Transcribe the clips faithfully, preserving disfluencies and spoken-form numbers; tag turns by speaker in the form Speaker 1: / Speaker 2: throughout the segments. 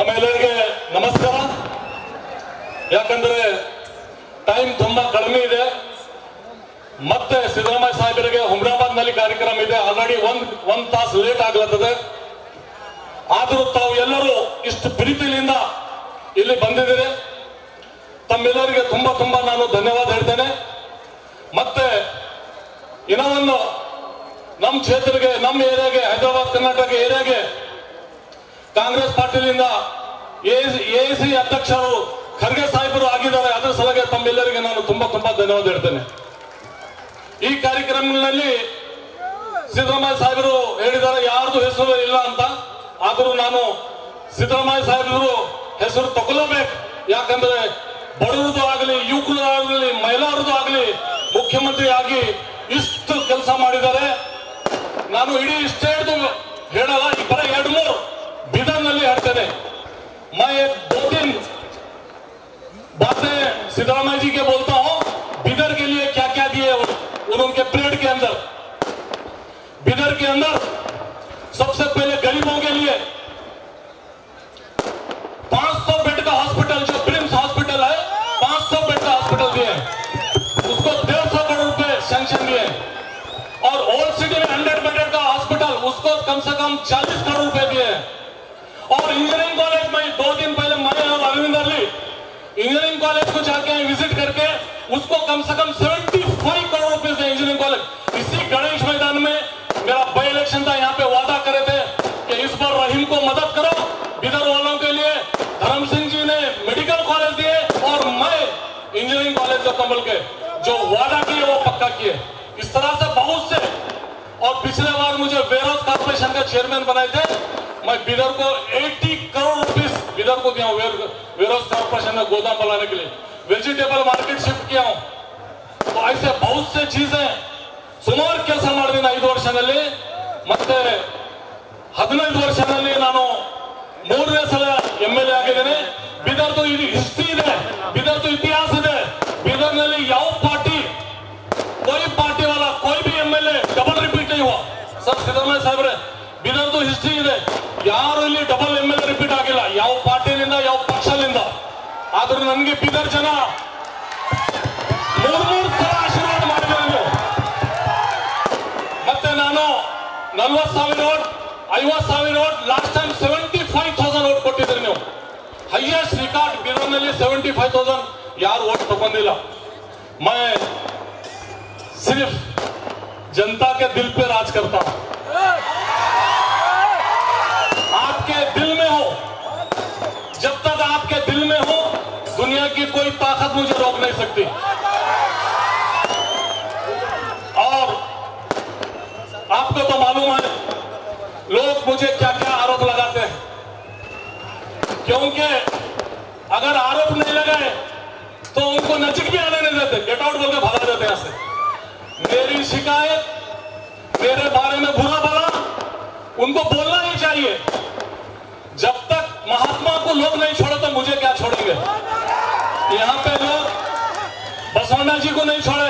Speaker 1: ತಮ್ಮೆಲ್ಲರಿಗೆ ನಮಸ್ಕಾರ. ಯಾಕಂದ್ರೆ ಟೈಮ್ ತುಂಬಾ ಕಡಿಮೆ ಇದೆ. ಮತ್ತೆ ಸಿದ್ದರಾಮಯ್ಯ ಸಾಹೇಬರಿಗೆ ಹುಮ್ರಾಬಾದ್ ನಲ್ಲಿ ಕಾರ್ಯಕ್ರಮ ಇದೆ. ಆಲ್ರೆಡಿ ಒಂದ್ ಒಂದ್ ತಾಸು ಲೇಟ್ ಆಗ್ಲತ್ತದೆ. ಆದರೂ ತಾವು ಎಲ್ಲರೂ ಇಷ್ಟು ಪ್ರೀತಿಯಿಂದ ಇಲ್ಲಿ ಬಂದಿದ್ದೀರಿ. ತಮ್ಮೆಲ್ಲರಿಗೆ ತುಂಬಾ ತುಂಬಾ ನಾನು ಧನ್ಯವಾದ ಹೇಳ್ತೇನೆ. ಮತ್ತೆ ಇನ್ನೊಂದು ನಮ್ಮ ಕ್ಷೇತ್ರಕ್ಕೆ, ನಮ್ಮ ಏರಿಯಾಗೆ, ಹೈದರಾಬಾದ್ ಕರ್ನಾಟಕ ಏರಿಯಾಗೆ ಕಾಂಗ್ರೆಸ್ ಪಾರ್ಟಿಯಿಂದ ಎಸಿ ಅಧ್ಯಕ್ಷರು ಖರ್ಗೆ ಸಾಹೇಬರು ಆಗಿದ್ದಾರೆ. ಅದರ ಸಲುವಾಗಿ ತಮ್ಮೆಲ್ಲರಿಗೆ ನಾನು ತುಂಬಾ ತುಂಬಾ ಧನ್ಯವಾದ ಹೇಳ್ತೇನೆ. ಈ ಕಾರ್ಯಕ್ರಮದಲ್ಲಿ ಸಿದ್ದರಾಮಯ್ಯ ಸಾಹೇಬರು ಹೇಳಿದ್ದಾರೆ ಯಾರ್ದು ಹೆಸರು ಇಲ್ಲ ಅಂತ. ಆದರೂ ನಾನು ಸಿದ್ದರಾಮಯ್ಯ ಸಾಹೇಬರು ಹೆಸರು ತಗೊಳ್ಳಬೇಕು. ಯಾಕಂದ್ರೆ ಬಡವರದು ಆಗಲಿ, ಯುವಕರದು ಆಗಲಿ, ಮಹಿಳೆಯರದು ಆಗಲಿ ಮುಖ್ಯಮಂತ್ರಿ ಆಗಿ ಇಷ್ಟು ಕೆಲಸ ಮಾಡಿದ್ದಾರೆ. ನಾನು ಇಡೀ ಸ್ಟೇಟ್ ಹೇಳಲ್ಲ, ಈ ಬರ ಎರಡು ಮೂರು ಬಿದರ್ನಲ್ಲಿ ಹೇಳ್ತೇನೆ. मैं दो तीन बातें सिद्धरामैया जी के बोलता हूं. बिदर के लिए क्या क्या दिए और उनके परेड के अंदर, बिदर के अंदर सबसे पहले गरीबों के लिए पांच सौ बेड का हॉस्पिटल, जो ब्रिम्स हॉस्पिटल है, पांच सौ बेड का हॉस्पिटल दिए, उसको डेढ़ सौ करोड़ रुपए सैंक्शन दिए. और ओल्ड सिटी में हंड्रेड बेड का हॉस्पिटल, उसको कम से कम चालीस करोड़ रुपए दिए. और इंजीनियरिंग कॉलेज में दो दिन पहले मैं और अरविंद अली इंजीनियरिंग कॉलेज को जाके विजिट करके उसको कम से कम पचहत्तर करोड़ रुपए से इंजीनियरिंग कॉलेज. इसी गणेश मैदान में मेरा बाई इलेक्शन था, यहाँ पे वादा करे थे कि इस बार रहीम को मदद करो. बिदर वालों के लिए धर्म सिंह जी ने मेडिकल कॉलेज दिए और मैं इंजीनियरिंग कॉलेज जो कमल के जो वादा किए वो पक्का किए. इस तरह से बहुत से. और पिछले बार मुझे वेयरहाउस कॉर्पोरेशन का चेयरमैन बनाए थे. मैं बिदर को अस्सी करोड़ रुपीस बिदर को दिया हूं वेयरहाउस कॉर्पोरेशन में गोदाम बनाने के लिए. वेजिटेबल मार्केट शिफ्ट किया हूं. तो ऐसे बहुत से चीजें ಸುಮಾರು ಕೆಲಸ ಮಾಡಿದ್ದೀನಿ ಐದು ವರ್ಷದಲ್ಲಿ. ಮತ್ತೆ ಹದಿನೈದು ವರ್ಷದಲ್ಲಿ ನಾನು ಮೂರನೇ ಸಲ ಎಂ ಎಲ್ ಎ ಆಗಿದ್ದೇನೆ. ಬಿದರ್ದು ಇದು ಹಿಸ್ಟ್ರಿ ಇದೆ, ಬಿದರ್ದು ಇತಿಹಾಸ ಇದೆ. ಬಿದರ್ನಲ್ಲಿ ಯಾವ ಪಾರ್ಟಿ कोई पार्टी वाला कोई भी एमएलए डबल रिपीट नहीं हुआ. सर सिद्धरामಯ್ಯ साहब बिदर्ದು हिस्ट्री ಇದೆ. ಯಾರು ಇಲ್ಲಿ ಡಬಲ್ ಎಮ್ಎಲ್ಎ ರಿಪೀಟ್ ಆಗಿಲ್ಲ, ಯಾವ ಪಾರ್ಟಿಯಿಂದ ಯಾವ ಪಕ್ಷದಿಂದ. ಆದ್ರೂ ನನಗೆ ಬಿದರ್ ಜನ ಮೂರು ಮೂರು ಸಲ ಆಶೀರ್ವಾದ ಮಾಡಿದ್ದಾರೆ ನೀವು. ಮತ್ತೆ ನಾನು ನಲ್ವತ್ತು ಸಾವಿರ ಓಟ್, ಐವತ್ತು ಸಾವಿರ vote, last time seventy five thousand vote ಕೊಟ್ಟಿದ್ದೀರಿ ನೀವು. ಹೈಯೆಸ್ಟ್ ರಿಕಾರ್ಡ್ ಬಿದರ್ನಲ್ಲಿ ಸೆವೆಂಟಿ ಫೈವ್ ತೌಸಂಡ್ ಯಾರು ಓಟ್ ತಗೊಂಡಿಲ್ಲ. मैं सिर्फ जनता के दिल पे राज करता हूं. आपके दिल में हो, जब तक आपके दिल में हो दुनिया की कोई ताकत मुझे रोक नहीं सकती. और आपको तो मालूम है लोग मुझे क्या क्या आरोप लगाते हैं, क्योंकि अगर आरोप नहीं लगाए तो उनको नजदीक भी आने नहीं देते, गेट आउट बोल के भगा देते यहां से. मेरी शिकायत, मेरे बारे में बुरा भला उनको बोलना ही चाहिए. जब तक महात्मा को लोग नहीं छोड़े तो मुझे क्या छोड़ेंगे. यहां पे लोग बसवण्णा जी को नहीं छोड़े,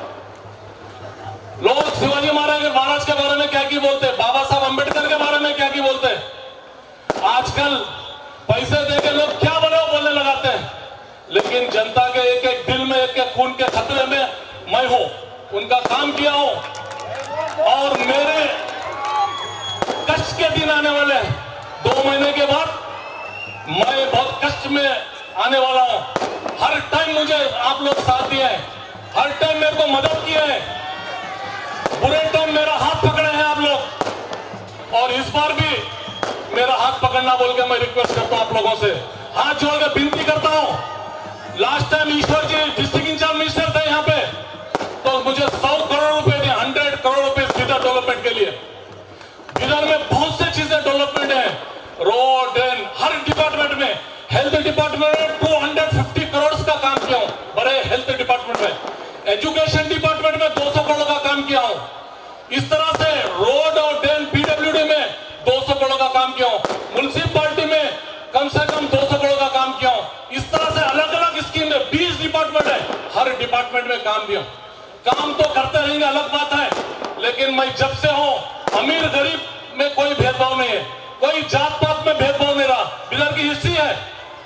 Speaker 1: लोग शिवाजी महाराज महाराज के बारे में क्या की बोलते, बाबा साहब अंबेडकर के बारे में क्या की बोलते. आजकल पैसे देके लोग क्या बोले वो बोलने लगाते हैं. लेकिन जनता के एक एक दिल में, एक एक खून के खतरे में मैं हूं, उनका काम किया हूं. और मेरे कष्ट के दिन आने वाले हैं. दो महीने के बाद मैं बहुत कष्ट में आने वाला हूं. हर टाइम मुझे आप लोग साथ दिए हैं, हर टाइम मेरे को मदद किए हैं. बुरे टाइम मेरा हाथ पकड़े हैं आप लोग. और इस बार भी मेरा हाथ पकड़ना बोल के मैं रिक्वेस्ट करता हूं आप लोगों से, हाथ जोड़ के विनती करता हूं. Last time Ishwar ji district incharge minister थे यहाँ पे, तो मुझे सौ करोड़ रुपए दिए, हंड्रेड करोड़ रुपए बिदर डेवलपमेंट के लिए. बिदर में बहुत से चीजें डेवलपमेंट है, रोड, ड्रेन, हर डिपार्टमेंट में. हेल्थ डिपार्टमेंट में दो सौ पचास करोड़ का काम किया हूं, बड़े हेल्थ डिपार्टमेंट में. एजुकेशन डिपार्टमेंट में दो सौ करोड़ का काम किया हूं. इस तरह से रोड और ड्रेन पीडब्ल्यूडी में दो सौ करोड़ का काम किया हूं. म्युनिसिपैलिटी में कम से कम दो सौ करोड़ का काम किया हूं. इस तरह से अलग अलग स्कीम में बीस डिपार्टमेंट है, हर डिपार्टमेंट में काम दिया. काम तो करते रहेंगे, अलग बात है. लेकिन मैं जब से हूं अमीर गरीब में कोई भेदभाव नहीं है, कोई जात पात में भेदभाव नहीं रहा. बिदर की हिस्ट्री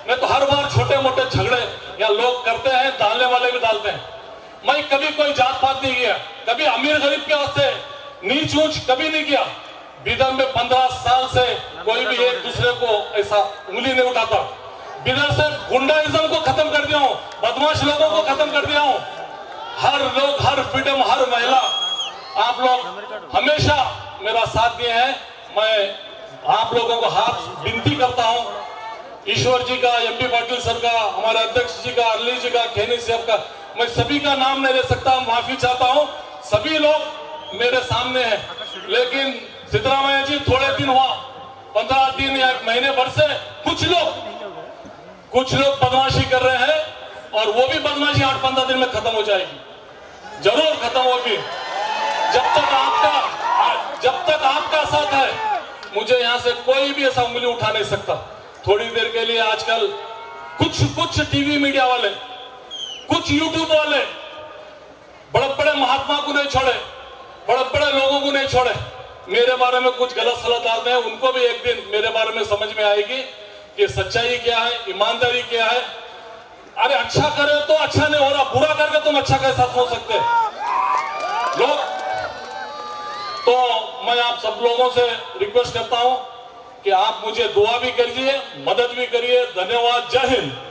Speaker 1: नहीं तो हर बार छोटे मोटे झगड़े या लोग करते हैं, डालने वाले भी डालते हैं। मैं कभी कोई जात पात नहीं किया, कभी अमीर गरीब के वास्ते नीच ऊंच कभी नहीं किया। बिदर में पंद्रह साल से कोई भी एक दूसरे को ऐसा उंगली नहीं उठाता। बिदर से गुंडाइज्म को खत्म कर दिया हूं, बदमाश लोगों को खत्म कर दिया हूं। हर लोग, हर फ्रीडम, हर महिला, आप लोग हमेशा मेरा साथ दिए हैं। मैं आप लोगों को हाथ विनती करता हूं, ईश्वर जी का, एमपी पाटिल सर का, हमारे अध्यक्ष जी का, अरली जी का, खेनी साहब का, मैं सभी का नाम नहीं ले सकता, माफी चाहता हूं। सभी लोग मेरे सामने हैं, लेकिन सिद्धरामैया जी थोड़े दिन हुआ, पंद्रह दिन या एक महीने भर से कुछ लोग कुछ लोग बदमाशी कर रहे हैं, और वो भी बदमाशी आठ पंद्रह दिन में खत्म हो जाएगी, जरूर खत्म होगी। जब तक आपका जब तक आपका साथ है, मुझे यहां से कोई भी ऐसा उंगली उठा नहीं सकता। थोड़ी देर के लिए आजकल कुछ कुछ टीवी मीडिया वाले, कुछ यूट्यूब वाले बड़े बड़े महात्मा को नहीं छोड़े, बड़े बड़े लोगों को नहीं छोड़े, मेरे बारे में कुछ गलत सलाह डालते हैं। उनको भी एक दिन मेरे बारे में समझ में आएगी कि सच्चाई क्या है, ईमानदारी क्या है। अरे अच्छा करे तो अच्छा नहीं हो रहा, बुरा करके तुम अच्छा कैसा सोच सकते लोग। तो मैं आप सब लोगों से रिक्वेस्ट करता हूं कि आप मुझे दुआ भी करिए, मदद भी करिए। धन्यवाद, जय हिंद।